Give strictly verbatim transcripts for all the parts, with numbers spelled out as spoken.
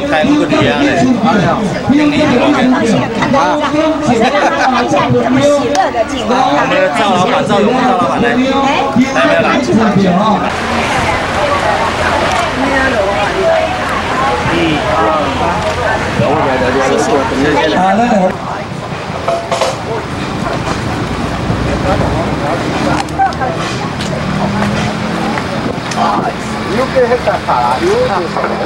开我个底啊嘞！哎呀，今年很高兴看到你了，看一下你这么喜乐的进来。我们赵老板，赵勇，赵老板来，来来来，去旁边啊！一二三，谢谢，谢谢。啊，那个。 有给那个卡拉，有那个啥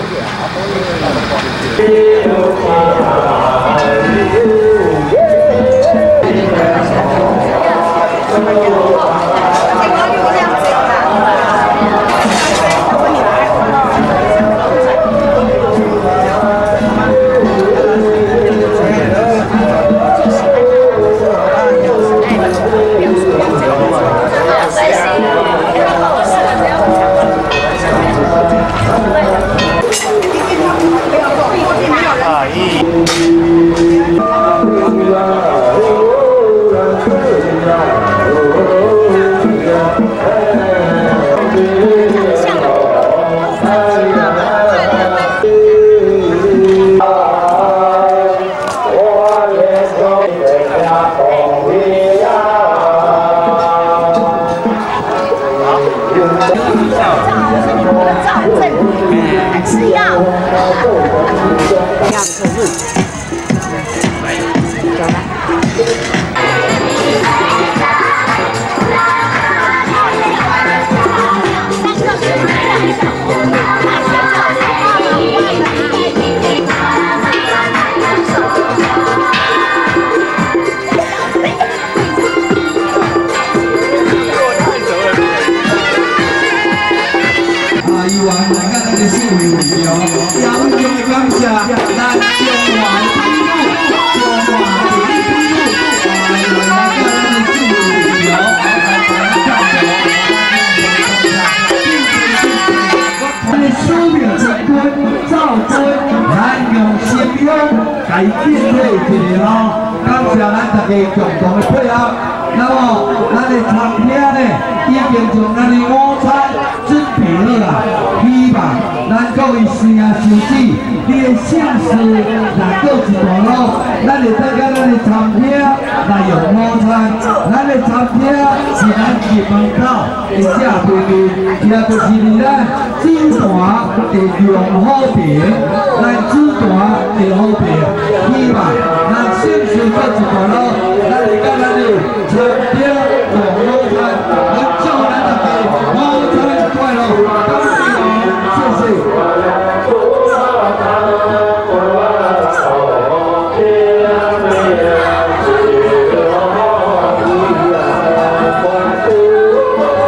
来建立一个吼，感谢咱大家共同的配合。那么，咱的餐厅呢，已经从咱的午餐准备好啦。希望咱各位师兄师姐，你的姓氏来过一段路，咱会带到咱的餐厅来用午餐。咱的餐厅是咱入门口的正对面，也就是伫咱酒坛的用好评，咱酒坛的好评。 希望咱姓氏过一段路，咱会甲咱的餐厅用午餐，咱祝咱大家午餐快乐，感谢哦，谢谢。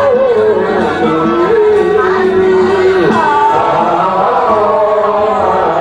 啊。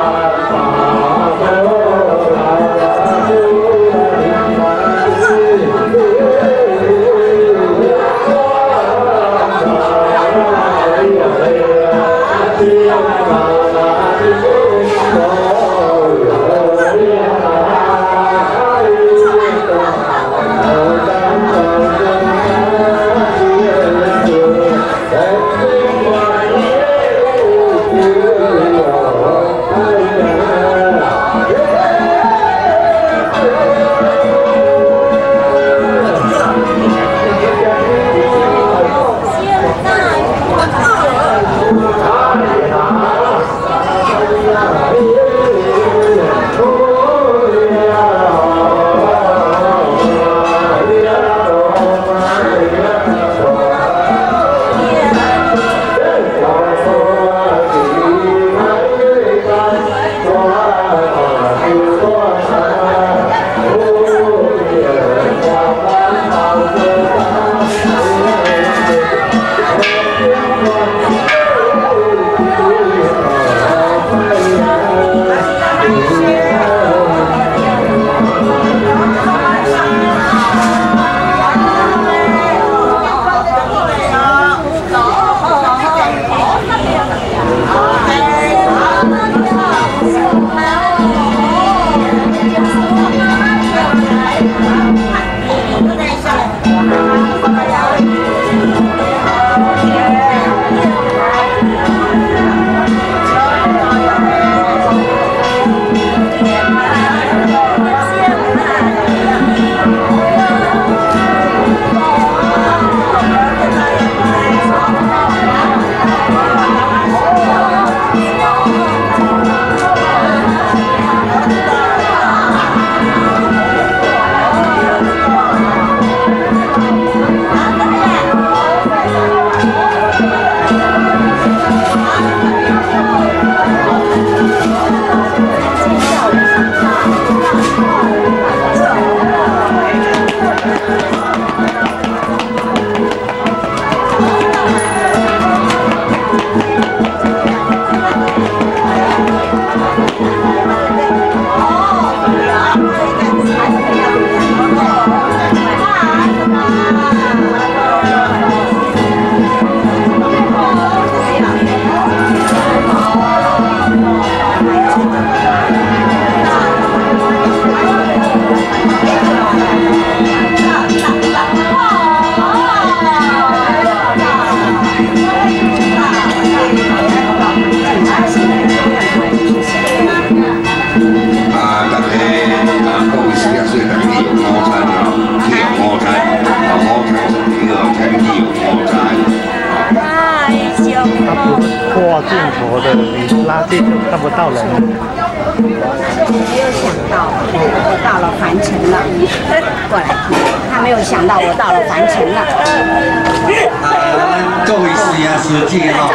不到人。 没有想到我到了凡尘了，过来，他没有想到我到了凡尘了。 啊，各位师爷师姐吼，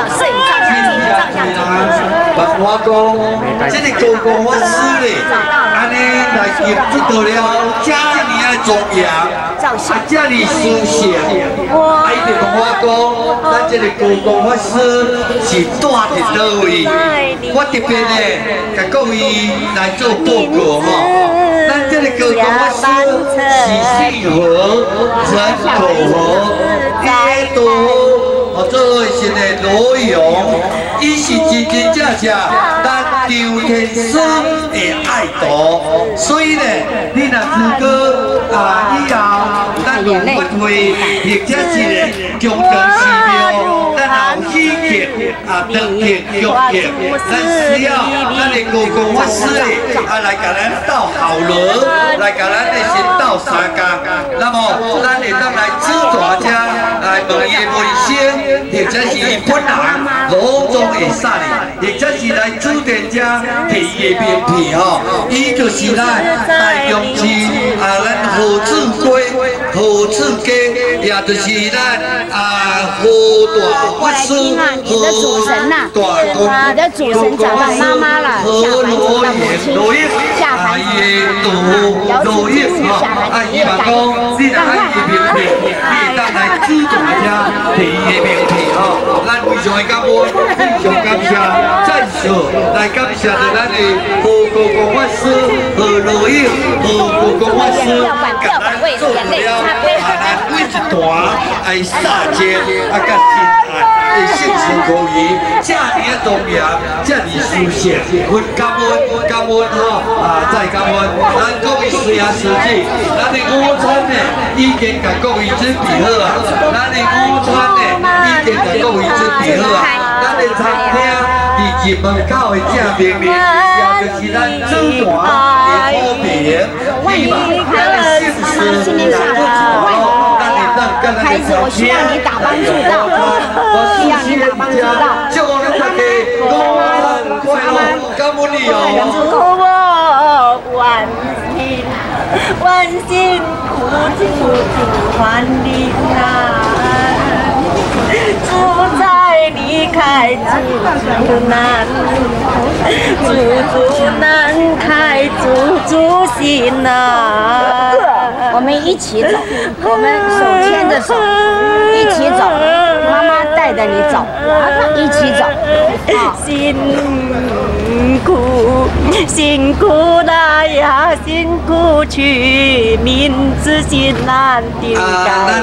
问我讲，这个高高法师咧，安尼来入这道了，这么啊庄严，啊这么殊胜，啊伊就跟我讲，咱这个高高法师是住伫倒位，我特别咧，甲各位来做报告吼，咱这个高高法师是性和人口和，伊都好做是个罗勇，伊是真真正正咱张天师的爱徒，所以呢，你若如果啊以后咱有法会，或者是咧强强寺庙，咱有喜剧啊、长剧、剧剧，咱需要咱的高公法师咧啊来甲咱斗效劳，来甲咱的先斗三工，那么咱会当来指大家来问伊的卫生。或者是伊本人老总会使哩，或者是来主店者摕伊的名片吼，伊就是咱台中市啊，咱何志贵、何志家，也就是咱啊何大法师、何大公、 你的主神找到妈妈了， 何罗爷、罗爷，啊伊的罗罗爷吼，啊伊嘛讲，你若爱伊名片，你会当来主大家摕伊的名片。哦，咱非常的感恩，非常感谢，赞数来感谢着咱的何高公法师、何罗英、何高公法师，甲咱做了啊，咱每一段爱撒节啊，甲心爱的幸福可以，这么的庄严，这么殊胜，阮感恩感恩吼啊，再感恩，咱各位师爷师姐，咱的午餐呢已经甲各位准备好啊，咱的午餐呢已经。各位准备好啊！咱的餐厅伫入门口的正面面，也就是咱主团的好评，希望咱的姓氏来不错，咱会当跟咱的餐厅来合作。我需要你打帮助到，祝我们大家午餐快乐，感恩你哦！ 万幸万幸苦尽尽还你难。主在离开主难，主主难开主主心呐。 我们一起走，我们手牵着手，一起走。妈妈带着你走，一起走。 辛苦辛苦来呀，辛苦去，名字心难定改。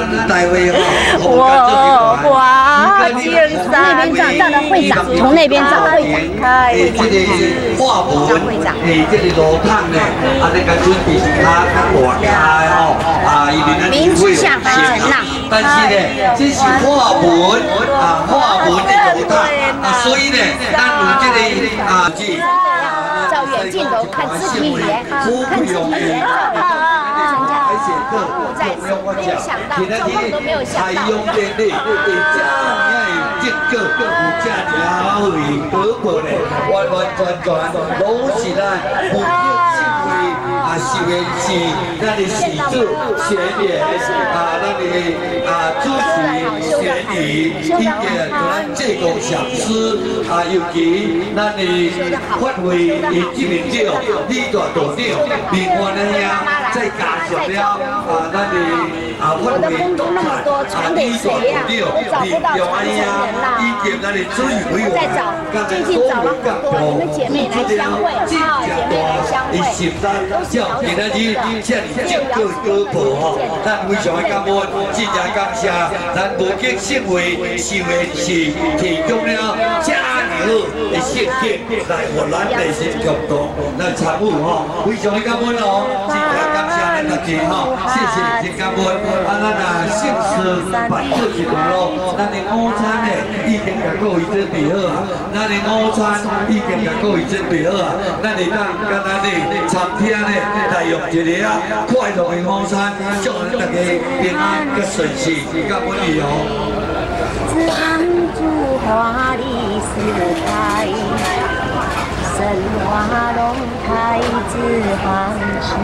我花千山， 那边找到会长，从那边找会长。 诶，这个画文，诶，这个路毯呢，啊，你甲准备是较较大开吼，啊，因为咱名字像凡尘呐， 但是呢，这是画文啊，画文的路毯啊，所以呢，咱有这个啊，这照远镜头看肢体语言，看肢体语言。 而且个不用我讲，其他天采用电力，会这样有结构，有这样好的果果呢，完完全全拢是咱福建省会啊，受的是咱的始祖前年啊，咱的啊主席前年，以及咱济公上师啊，尤其咱的发挥的知名者李大道长，另外呢呀，再加上了。啊，咱的啊，我们东南啊，李大道长，李永安呀，以及咱的主委委员，刚才所有干部，这个真正大的心脏，叫今仔日这里这个歌谱吼，咱非常的感恩，真正感谢咱无极省会受的是提供了这么好的设计来互咱内心共同来参与吼，非常的感恩哦，真正感谢咱大家吼。谢谢，真感恩。啊，咱啊，姓氏办做一段咯。咱的午餐呢，已经甲各位准备好啊。咱的午餐已经甲各位准备好啊。咱会当甲咱的餐厅呢，来用一个啊快乐的午餐，祝咱大家平安甲顺遂，感恩你哦。 自安住华丽四海。 神话龙太子汉室。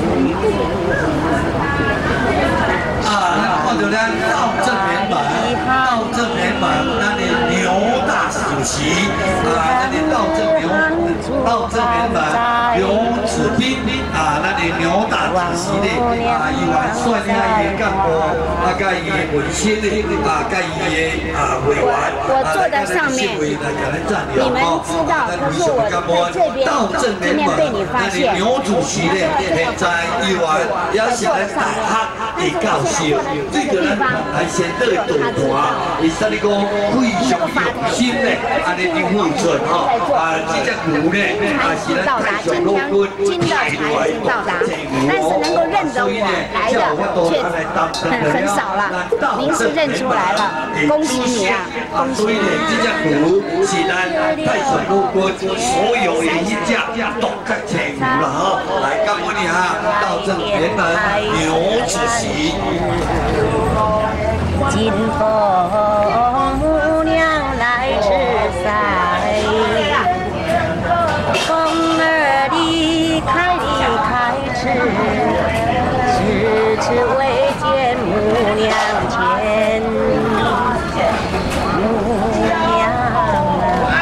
啊，那看到咱到正面门，到正面门，咱的牛大主席啊，咱的到正牛，到正面门刘子斌啊，咱的牛大主席的啊，伊完率领伊的干部啊，甲伊的文心的啊，甲伊的啊委员， 我坐在上面，你们知道，可是我在这边，今天被你发现。 牛主席的现在伊完也是来大学的教授。对着咱来先对赌盘，伊说你讲非常用心嘞，安尼去付出吼，啊，这只牛呢，啊是咱太上老君派来的， 但是能够认得我来的却很少了。您是认出来了，恭喜你啊！ 所以呢，这只牛是咱太上老君所有的一只独角青牛啦吼，来感恩一下到正前门牛主席。 金凤母娘来吃菜，凤儿离开离开迟，迟迟未见母娘前。母娘啊，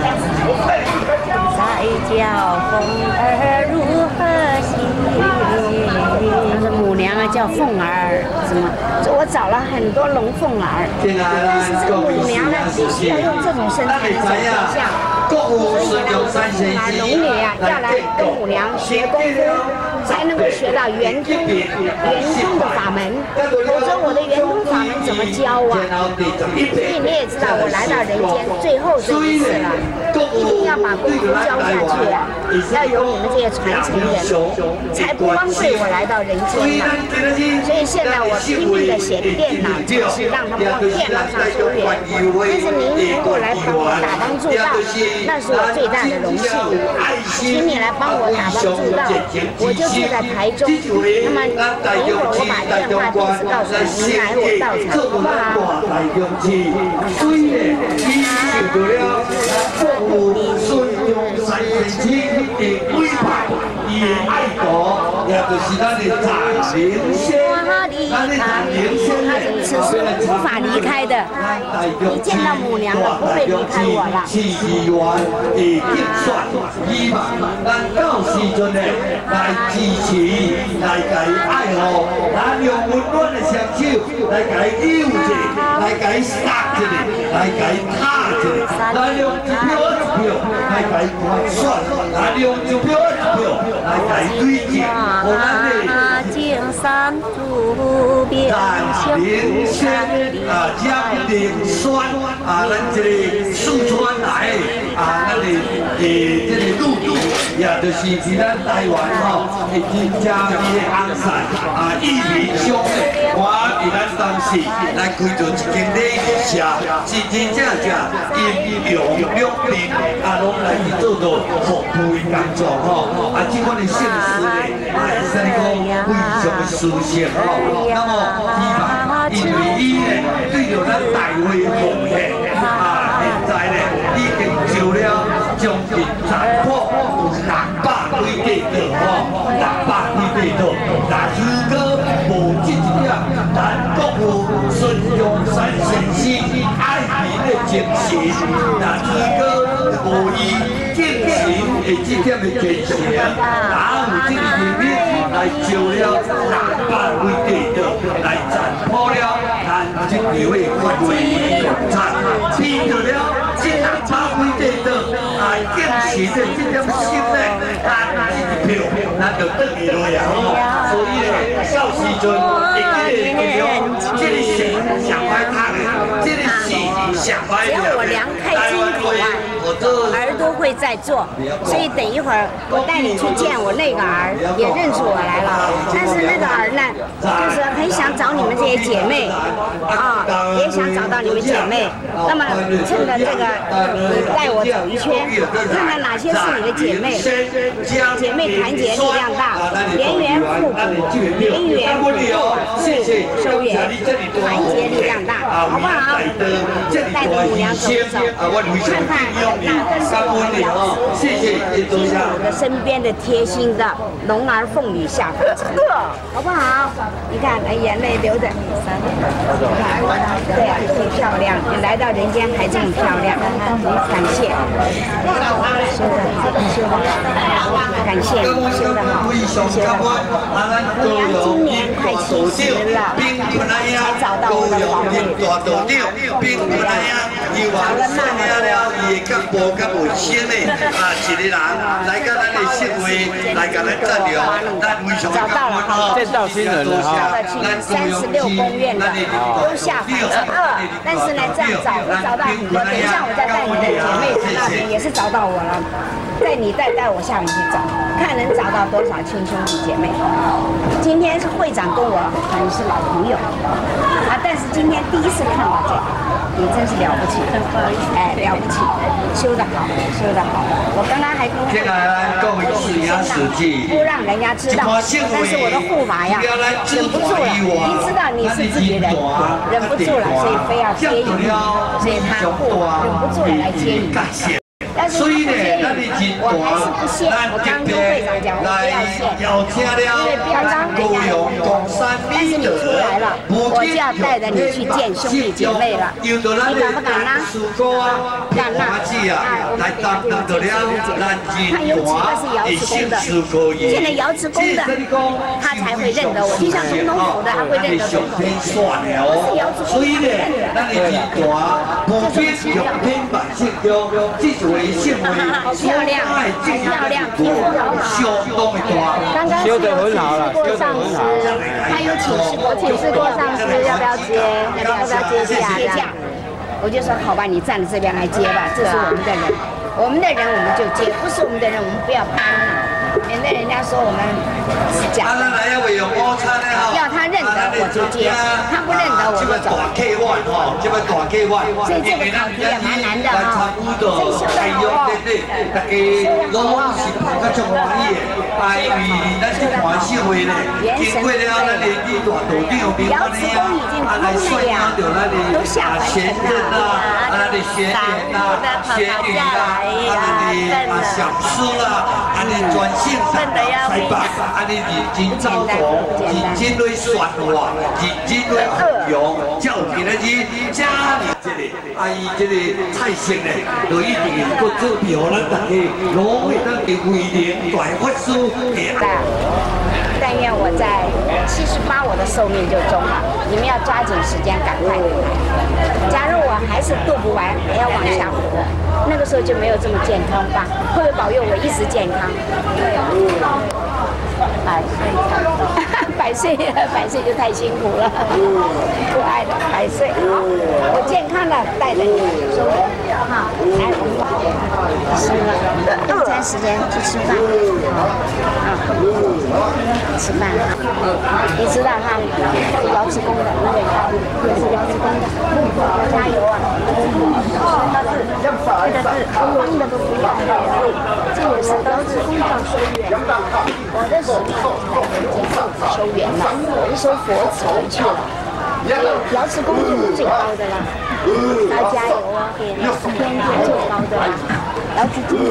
再叫凤儿如何行？ 他的母娘啊叫凤儿，怎么？我找了很多龙凤儿，但是这个母娘呢，必须要用这种身材的形象。所以呢，啊，龙女啊要来跟母娘学功夫，才能够学到圆通圆通的法门，否则我的圆通法门怎么教啊？所以你也知道，我来到人间最后这一次了，一定要把功夫教下去啊！要有你们这些传承人，才不枉费我来到人间嘛。所以现在我拼命的写电脑程式，让他们往电脑上修炼。但是您能够来帮我打帮助到，那是我最大的荣幸。请你来帮我打帮助到，我就住在台中。那么等一会儿我把电话地址告诉您，您来我到场，好不好？ 虽然已受到了国父孙中山先生的规范，伊的爱国，也就是咱的咱灵仙，咱的咱灵仙呢， 此时无法离开的。你见到母娘了，不会离开我了。 市议员的竞选，希望咱到时阵呢来支持，来甲伊爱护，咱用温暖的双手来甲伊拥一下，来甲伊杀一下，来甲伊拍一下，咱用一票一票来甲伊换选，咱用一票一票来甲伊对决，互咱的金山主边咱灵仙啊，将灵选啊，咱这个四川来的啊，咱的诶这个路途，也就是伫咱台湾吼，会真正伊的红伞啊，意味相的，我伫咱当时来开做一间礼仪社，真真正正应用两面啊，拢来去做到服务的工作吼，啊，这款的性质呢，啊，会使讲非常的舒适吼，那么希望因为伊呢对着咱大会的奉献啊，现在呢已经招了将近十破有六百几个度吼，六百几个度，但如果无这一点，咱国父孙中山先生爱民的精神，但如果无伊敬行的这点的精神，哪有这个能力来招了六百几个度来斩破了咱这条的法规，斩批到了这六百几个度啊敬行的这点心呢，咱这一票咱就等于落呀吼，所以呢，到时阵会记得记住，这个是想歪他的，这个是想歪的。 只要我量开金口啊，耳朵会在做，所以等一会儿我带你去见我那个儿，也认出我来了。但是那个儿呢，就是很想找你们这些姐妹啊，也想找到你们姐妹。那么趁着这个，你带我走一圈，看看哪些是你的姐妹。姐妹团结力量大，连缘互补，连缘互助，互收缘，团结力量大，好不好？ 带着母娘走走，看看哪跟着我们老师进入我的身边的贴心的龙儿凤女下凡城，好不好？你看，眼泪流着，对，挺漂亮，你来到人间还这么漂亮，感谢，修得好，修得好，感谢你修得好，修得好。母娘今年快七十了，才找到我的宝贝，找了那么多。伊会甲无甲无声的啊，一个人来到咱的社会，来甲咱赞扬，咱非常感恩哦。 见到新人了哈， 三十六公院的都下凡成二，但是呢，这样找会找到很多。等一下我再带你的姐妹在那边也是找到我了，带你带带我下面去找，看能找到多少亲兄弟姐妹。今天是会长跟我可能是老朋友啊，但是今天第一次看到这个，你真是了不起，哎，了不起，修得好，修得好。我刚刚还跟会长不让人家知道，但是我的护法呀，忍不住了，一知道你是自己人，忍不住了，所以非要接引你，所以他护法忍不住了来接引你。但是他不接引，我还是不屑。我刚跟会长讲，我不要谢，因为不要让人家。但是你出来了，我就要带着你去见兄弟姐妹了。你敢不敢呢？敢呐！哎，我们得要去见兄弟姐妹。他有几个是瑶池宫的，现在瑶池宫的，他才会认得我。就像总统府的，他会认得总统。我是瑶池宫的，这是奇妙。好漂亮，好漂亮，皮肤好好。刚刚是有请示过上司，他有请示过，请示过上司要不要接，要不要接接驾？我就说好吧，你站在这边来接吧，这是我们的人，我们的人我们就接，不是我们的人我们不要攀了。免得人家说我们是假的。要他认得我就接，他不认得我就走。所以这个考题也蛮难的哈，真修得好哦，修得好哦。元神对，瑶池宫已经空了呀，都下凡尘了。 仙女啦，啊，小吃啦，啊，你专心才白，啊，你认真走路，认真来说话，认真来服用，才有今仔日家里这个，啊，伊这个菜色呢，就一定搁做俾咱大家，拢会当给威廉大法师给。 但愿我在七十八我的寿命就终了，你们要抓紧时间，赶快的来。假如我还是渡不完，还要往下活，那个时候就没有这么健康吧？会不会保佑我一直健康？百岁，百岁，百岁就太辛苦了，可爱的百岁。好，我健康的带着你收工，哈，来，我们吃了，用餐时间去吃饭，啊，吃饭。你知道哈，瑶池宫的那个也是瑶池宫的，加油啊！这个是光的都不要，这也是瑶池宫叫修缘，我的实力在人间修缘了，我是收佛子回去了。瑶池宫就是最高的啦，要加油啊！天天最高的啦，瑶池宫。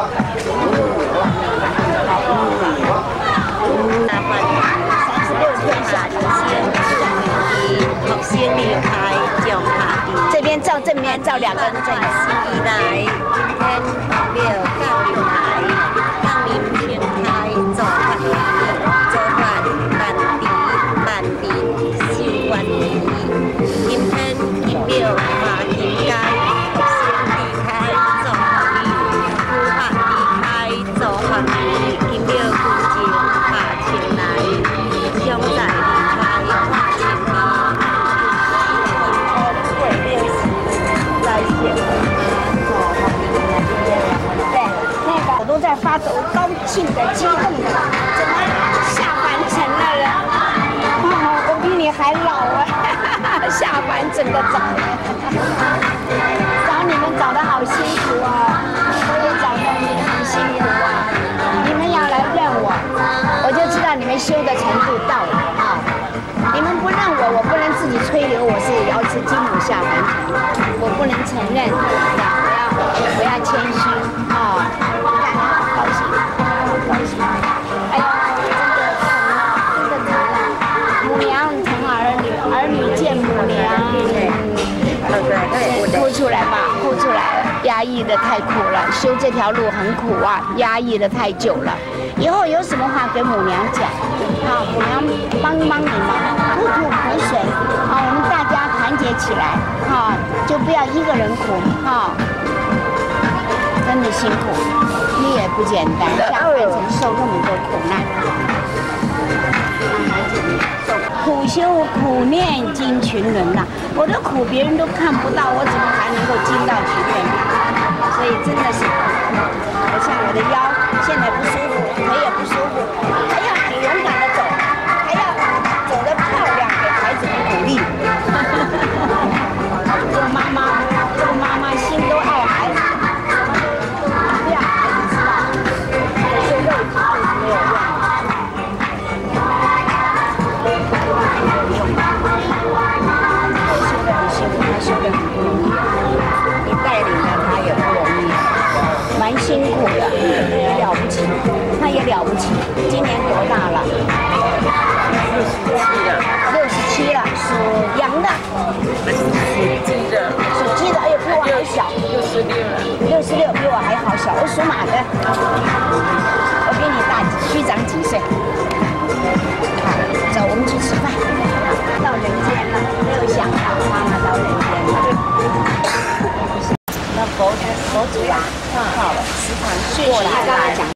三十六天下成仙，好仙离开叫他这边照正面照两个人正西来，天六降临来，降临天台走法走法万地万地修万地，今天金六马金街，先离开走法地，法离开走法地，金六古井法前来，香仔离开法前来。对，那个我都在发抖，高兴的、激动的，怎么下凡成了人？哦，我比你还老啊！下凡整个早，找你们找的好辛苦啊！我也找到你们很辛苦啊！你们要来认我，我就知道你们修的程度到了啊！你们不认我，我不能自己吹牛，我是瑶池金母下凡成，我不。 承认，不要不要谦虚哦。你看他高兴，高兴。哎呀，真的真的疼了，母娘疼儿女，儿女见母娘。对对对，哭出来吧，哭出来了，压抑的太苦了，修这条路很苦啊，压抑的太久了。以后有什么话给母娘讲，好，母娘帮帮你们，吐吐苦水，好，我们大家团结起来，好，就不要一个人苦，好，真的辛苦，你也不简单，下凡承受那么多苦难。苦修苦念经群伦呐，我的苦别人都看不到，我怎么还能够经到群伦呢？所以真的是，我像我的腰现在不舒服，腿也不舒服，还要很勇敢的走，还要走得漂亮，给孩子们鼓励。这个妈妈，这个妈妈心都爱孩子，什么都不让孩子知道，可是肉体就是没有用。修得很不容易，你带领了他也不容易，蛮辛苦的，也了不起，他也了不起。今年多大了？六十七了。六十七了，属羊的。属鸡的。属鸡的，哎呦，比我还小。六十六了。六十六，比我还好小。我属马的。我比你大，虚长几岁？好，走，我们去吃饭。到人间了，没有想到妈妈到人间了。那佛佛祖啊，到了时常过来跟他讲。